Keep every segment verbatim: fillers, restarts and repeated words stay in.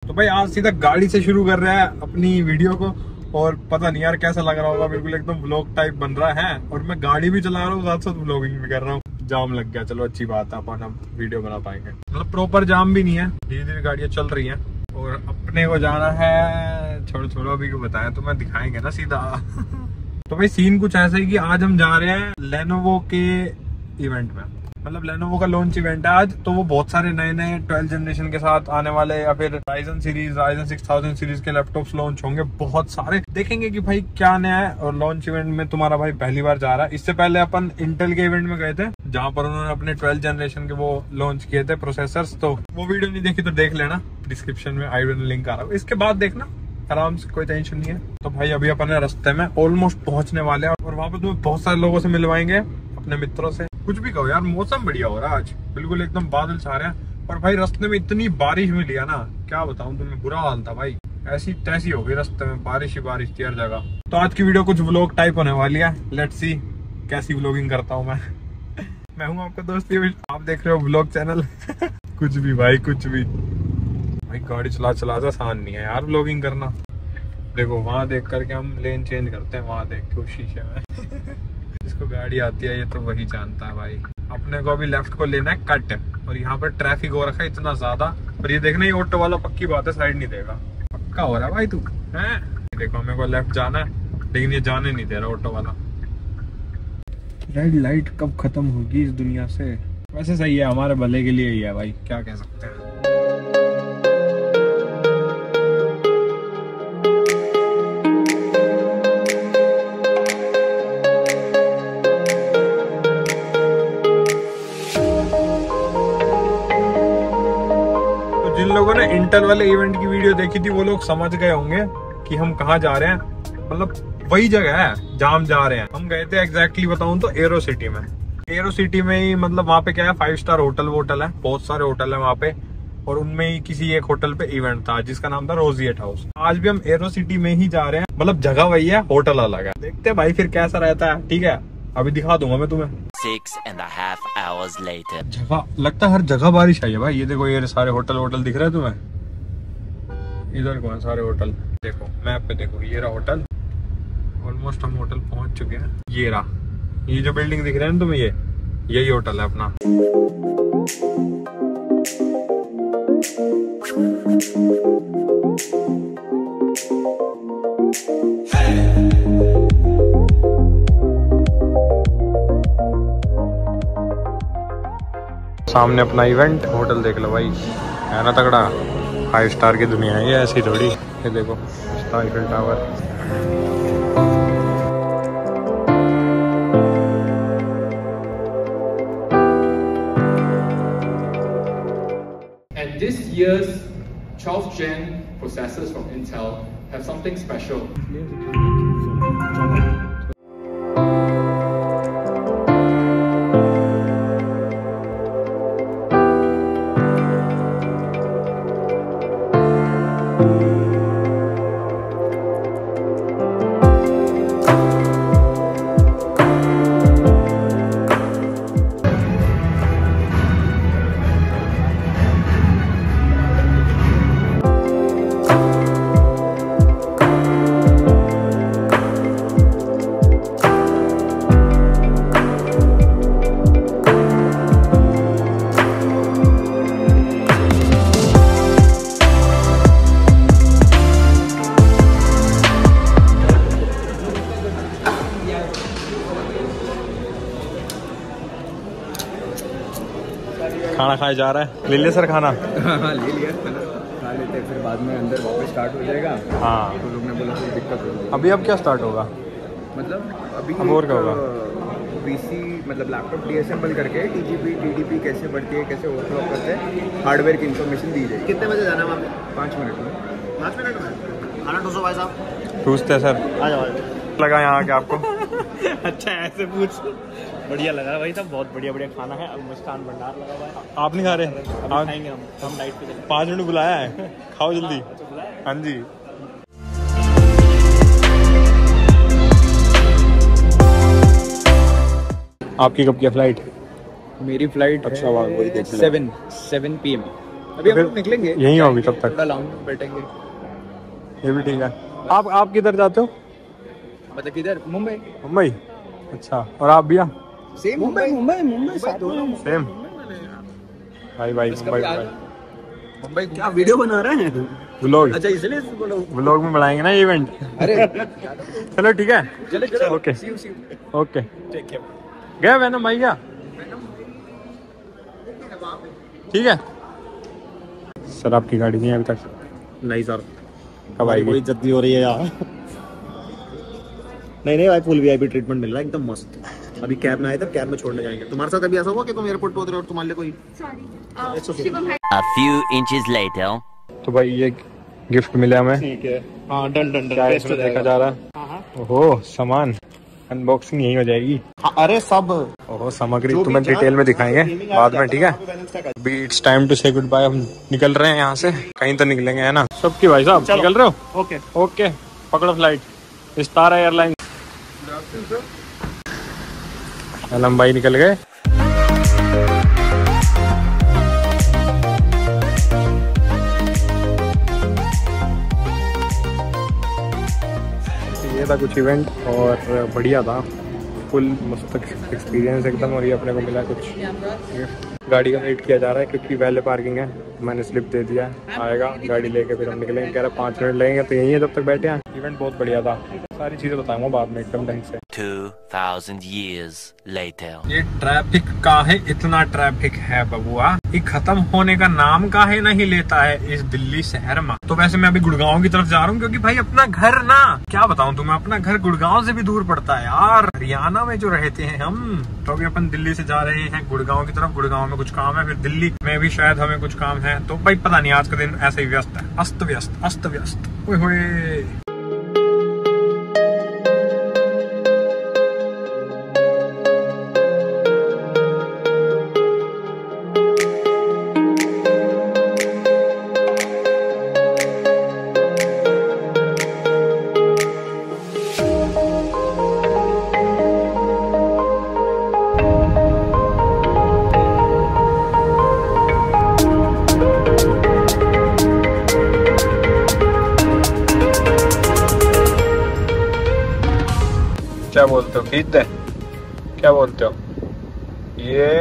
तो भाई आज सीधा गाड़ी से शुरू कर रहा है अपनी वीडियो को, और पता नहीं यार कैसा लग रहा होगा, बिल्कुल एकदम व्लॉग टाइप बन रहा है। और मैं गाड़ी भी चला रहा हूँ, साथ साथ व्लॉगिंग भी कर रहा हूँ। जाम लग गया, चलो अच्छी बात है, अपन अब वीडियो बना पाएंगे। मतलब प्रॉपर जाम भी नहीं है, धीरे धीरे गाड़ियाँ चल रही हैं। और अपने को जाना है, छोड़ो छोड़ो अभी को बताया तो मैं दिखाएंगे ना सीधा। तो भाई सीन कुछ ऐसा है कि आज हम जा रहे हैं लेनोवो के इवेंट में। मतलब लेनोवो का लॉन्च इवेंट है आज, तो वो बहुत सारे नए नए ट्वेल्थ जनरेशन के साथ आने वाले या फिर Ryzen series Ryzen six thousand series के लैपटॉप्स लॉन्च होंगे। बहुत सारे देखेंगे कि भाई क्या नया है। और लॉन्च इवेंट में तुम्हारा भाई पहली बार जा रहा है। इससे पहले अपन इंटेल के इवेंट में गए थे, जहां पर उन्होंने अपने ट्वेल्थ जनरेशन के वो लॉन्च किए थे प्रोसेसर्स। तो वो वीडियो नहीं देखी तो देख लेना, डिस्क्रिप्शन में आई बटन लिंक आ रहा है, इसके बाद देखना आराम से, कोई टेंशन नहीं है। तो भाई अभी अपन रास्ते में ऑलमोस्ट पहुंचने वाले हैं, और वहां पर तुम्हें बहुत सारे लोगों से मिलवाएंगे, अपने मित्रों से। कुछ भी कहो यार, मौसम बढ़िया हो रहा है आज, बिल्कुल एकदम बादल छा रहे हैं। और भाई रास्ते में इतनी बारिश मिली है ना, क्या बताऊं तुम्हें, बुरा हाल था भाई। ऐसी तैसी हो गई रास्ते में, बारिश ही बारिश थी हर जगह। तो आज की वीडियो कुछ व्लॉग टाइप होने वाली है, लेट्स सी कैसी व्लॉगिंग करता हूँ मैं। मैं हूँ आपका दोस्त, आप देख रहे हो व्लॉग चैनल। कुछ भी भाई, कुछ भी भाई, गाड़ी चला चला तो आसान नहीं है यार व्लॉगिंग करना। देखो वहां देख करके हम लेन चेंज करते हैं, वहां देख के शीशे में। जिसको गाड़ी आती है ये तो वही जानता है भाई। अपने को अभी लेफ्ट को लेना है कट, और यहाँ पर ट्रैफिक हो रखा है इतना ज्यादा। और ये देखना, ये ऑटो वाला पक्की बात है साइड नहीं देगा, पक्का हो रहा है भाई तू है। देखो हमें को लेफ्ट जाना है, लेकिन ये जाने नहीं दे रहा ऑटो वाला। रेड लाइट कब खत्म होगी इस दुनिया से। वैसे सही है, हमारे भले के लिए ही है भाई, क्या कह सकते हैं। जिन लोगों ने इंटेल वाले इवेंट की वीडियो देखी थी वो लोग समझ गए होंगे कि हम कहाँ जा रहे हैं। मतलब वही जगह है जहाँ हम जा रहे हैं। हम गए थे एग्जैक्टली बताऊं तो एरो सिटी में। एरो सिटी में ही मतलब वहाँ पे क्या है, फाइव स्टार होटल वोटल है, बहुत सारे होटल है वहाँ पे। और उनमें ही किसी एक होटल पे इवेंट था जिसका नाम था रोजिएट हाउस। आज भी हम एरो सिटी में ही जा रहे हैं, मतलब जगह वही है, होटल अलग है। देखते हैं भाई फिर कैसा रहता है। ठीक है, अभी दिखा दूंगा मैं तुम्हें। Six and a half hours later. जगह लगता है हर जगह बारिश आई है भाई। ये देखो, ये सारे होटल वोटल दिख रहे हैं तुम्हें, इधर कौन सारे होटल, देखो मैप पे देखो, ये रहा होटल। ऑलमोस्ट हम होटल पहुंच चुके हैं। ये रहा, ये जो बिल्डिंग दिख रहा है ना तुम्हें, ये यही होटल है अपना। सामने अपना इवेंट होटल देख लो भाई, है ना तगड़ा। फाइव स्टार की दुनिया है ये, ऐसी थोड़ी। ये देखो Eiffel tower. And this year's twelfth gen processors from Intel have something special. खाना खाए जा रहा है, ले लिया सर खाना। हाँ ले लिया खाना, खा लेते हैं, फिर बाद में अंदर वापस स्टार्ट हो जाएगा। हाँ तो लोग ने बोला कोई दिक्कत होगी। अभी अब क्या स्टार्ट होगा, मतलब अभी अब और क्या होगा? पीसी मतलब लैपटॉप डीअसेंबल करके टीजीपी टीडीपी कैसे बढ़ती है, कैसे ओवरक्लॉक करते हैं, हार्डवेयर की इन्फॉर्मेशन दी जाएगी। कितने बजे जाना है वहाँ पे? पाँच मिनट में। पाँच मिनट में खाना ठूसो भाई साहब। पूछते हैं सर, आ जाओ। लगा यहाँ आके आपको? अच्छा ऐसे पूछ, बढ़िया लगा भाई साहब, बहुत बढ़िया बढ़िया खाना है। अब मुस्कान भंडार लगा हुआ है। आप नहीं खा रहे? आप खाएंगे हम हम डाइट पे चलेंगे। पाँच मिनट बुलाया है, खाओ जल्दी। हाँ जी। आपकी कब की फ्लाइट? मेरी फ्लाइट अच्छा वही देख सेवन सेवन पी एम अभी हम लोग निकलेंगे, यहीं हो अभी तब तक। थोड़ा लाउंज में बैठेंगे। ये भी ठीक है। आप आप किधर जाते हो? मतलब किधर? मुंबई। मुंबई, अच्छा। और आप भैया? सेम मुंबई मुंबई मुंबई साथ में सेम भाई भाई मुंबई मुंबई मुंबई। क्या वीडियो बना रहे हैं? व्लॉग। अच्छा इसलिए व्लॉग में बढ़ाएंगे ना इवेंट। अरे चलो ठीक है, चले चले। Okay See you, see you. Okay. गए वैनम भाई क्या? ठीक है सर, आपकी गाड़ी नहीं है अभी तक? नहीं सर, कब आएगी? कोई जल्दी हो रही है यार। नहीं नहीं भाई, फुल वीआईपी ट्रीटमेंट मिल रहा है, एकदम मस्त। अभी कैब में आए थे, कैब में छोड़ने जाएंगे। तुम्हारे साथ अभी ऐसा हुआ कि तुम एयरपोर्ट पे उतरे और तुम्हारे लिए कोई A few inches later. तो भाई ये गिफ्ट मिला हमें। ठीक है, हाँ डन डन क्या डन। इसमें देखा जा रहा है? ओहो सामान, अनबॉक्सिंग यही हो जाएगी। अरे सब ओहो सामग्री तुम्हें डिटेल में दिखाएंगे बाद में, ठीक है? अभी it's time to say goodbye. हम निकल रहे हैं यहाँ से, कहीं तो निकलेंगे है ना सबकी भाई साहब? निकल रहे हो? ओके ओके पकड़ो फ्लाइट, स्टार एयरलाइन। अलम भाई निकल गए। ये था कुछ इवेंट और बढ़िया था, फुल मस्त एक्सपीरियंस एकदम। और ये अपने को मिला कुछ। गाड़ी का वेट किया जा रहा है क्योंकि वैले पार्किंग है, मैंने स्लिप दे दिया है, आएगा गाड़ी लेके फिर हम निकलेंगे। कह रहा पाँच मिनट लगेंगे, तो यही है जब तक बैठे हैं। इवेंट बहुत बढ़िया था, सारी चीजें बताऊंगा बाद में एकदम ढंग से। Two thousand years later. ये ट्रैफिक का है, इतना ट्रैफिक है बबुआ, ये खत्म होने का नाम का है नहीं लेता है इस दिल्ली शहर में। तो वैसे मैं अभी गुड़गांव की तरफ जा रहा हूँ क्योंकि भाई अपना घर ना, क्या बताऊँ तुम्हें, अपना घर गुड़गांव से भी दूर पड़ता है यार, हरियाणा में जो रहते हैं हम। तो अभी अपन दिल्ली से जा रहे हैं गुड़गांव की तरफ। गुड़गांव में कुछ काम है, फिर दिल्ली में भी शायद हमें कुछ काम है। तो भाई पता नहीं, आज का दिन ऐसे ही व्यस्त है, अस्त व्यस्त अस्त व्यस्त। ओए होए क्या बोलते हो? खींच दे, क्या बोलते हो? ये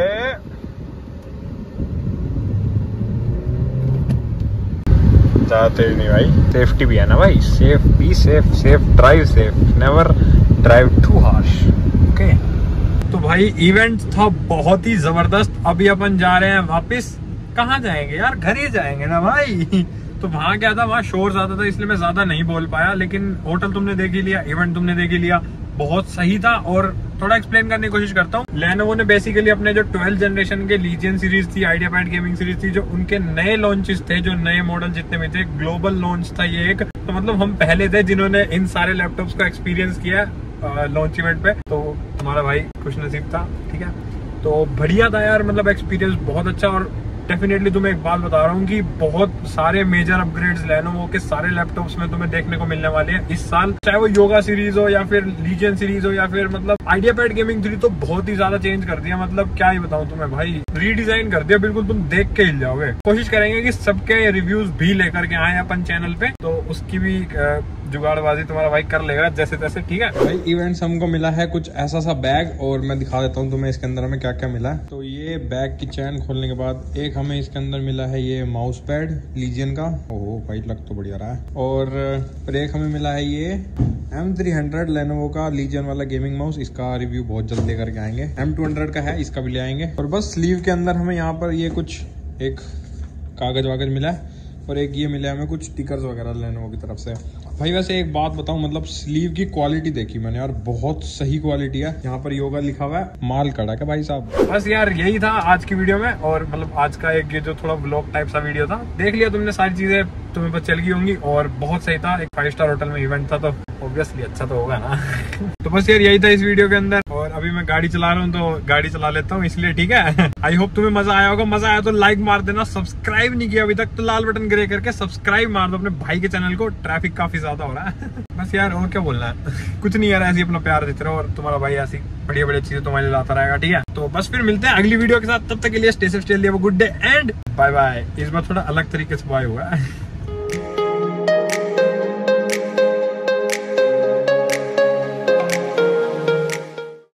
जाते ही नहीं भाई, सेफ्टी भी है ना भाई, safe be safe, safe drive, safe never drive too harsh. Okay तो भाई इवेंट था बहुत ही जबरदस्त। अभी अपन जा रहे हैं वापस। कहाँ जाएंगे यार? घर ही जाएंगे ना भाई। तो वहाँ क्या था, वहाँ शोर ज्यादा था इसलिए मैं ज्यादा नहीं बोल पाया, लेकिन होटल तुमने देख ही लिया, इवेंट तुमने देख ही लिया, बहुत सही था। और थोड़ा एक्सप्लेन करने की कोशिश करता हूँ। लेनोवो ने बेसिकली अपने जो ट्वेल्थ जनरेशन के लीजियन सीरीज थी, आइडिया पैड गेमिंग सीरीज थी, जो उनके नए लॉन्चेस थे, जो नए मॉडल जितने भी थे, ग्लोबल लॉन्च था ये एक। तो मतलब हम पहले थे जिन्होंने इन सारे लैपटॉप्स का एक्सपीरियंस किया लॉन्च इवेंट पे। तो हमारा भाई खुश नसीब था, ठीक है। तो बढ़िया था यार, मतलब एक्सपीरियंस बहुत अच्छा। और डेफिनेटली तुम्हें एक बात बता रहा हूँ कि बहुत सारे मेजर अपग्रेड्स लेनोवो के सारे लैपटॉप्स में तुम्हें देखने को मिलने वाले हैं इस साल। चाहे वो योगा सीरीज हो या फिर लीजियन सीरीज हो या फिर मतलब आइडिया पैड गेमिंग थ्री, तो बहुत ही ज्यादा चेंज कर दिया। मतलब क्या ही बताऊं तुम्हें भाई, रीडिजाइन कर दिया बिल्कुल, तुम देख के हिल जाओगे। कोशिश करेंगे कि सबके रिव्यूज भी लेकर के आए अपन चैनल पे, तो उसकी भी जुगाड़बाजी तुम्हारा भाई कर लेगा जैसे तैसे, ठीक है भाई। इवेंट्स हमको मिला है कुछ ऐसा सा बैग, और मैं दिखा देता हूँ तुम्हें इसके अंदर हमें क्या क्या मिला है। तो ये बैग की चैन खोलने के बाद एक हमें इसके अंदर मिला है ये माउस पैड लीजियन का। ओहो भाई लग तो बढ़िया रहा है। और फिर एक हमें मिला है ये एम थ्री हंड्रेड लेनोवो का लीजियन वाला गेमिंग माउस। इसका रिव्यू बहुत जल्द लेकर के आएंगे। एम टू हंड्रेड का है, इसका भी ले आएंगे। और बस स्लीव के अंदर हमें यहाँ पर ये कुछ एक कागज वागज मिला है, और एक ये मिला हमें कुछ स्टिकर्स वगैरह लेनोवो की तरफ से। भाई वैसे एक बात बताऊं, मतलब स्लीव की क्वालिटी देखी मैंने यार, बहुत सही क्वालिटी है। यहाँ पर योगा लिखा हुआ है, माल कड़ा है भाई साहब। बस यार यही था आज की वीडियो में, और मतलब आज का एक ये जो थोड़ा व्लॉग टाइप सा वीडियो था। देख लिया तुमने, सारी चीजें तुम्हें पता चल गई होंगी, और बहुत सही था। एक फाइव स्टार होटल में इवेंट था, तो ऑब्वियसली अच्छा तो होगा ना। तो बस यार यही था इस वीडियो के अंदर। और अभी मैं गाड़ी चला रहा हूँ, तो गाड़ी चला लेता हूँ इसलिए, ठीक है। आई होप तुम्हें मजा आया होगा। मजा आया तो लाइक मार देना, सब्सक्राइब नहीं किया अभी तक तो लाल बटन ग्रे करके सब्सक्राइब मार दो अपने भाई के चैनल को। ट्रैफिक काफी ज्यादा हो रहा है। बस यार और क्या बोलना है, कुछ नहीं यार, ऐसे अपना प्यार देते रहो, और तुम्हारा भाई ऐसी बढ़िया बढ़िया चीजें तुम्हारे लिए लाता रहेगा, ठीक है। तो बस फिर मिलते हैं अगली वीडियो के साथ, तब तक के लिए stay safe, stay good day and bye bye. इस बार थोड़ा अलग तरीके से बाय हुआ है।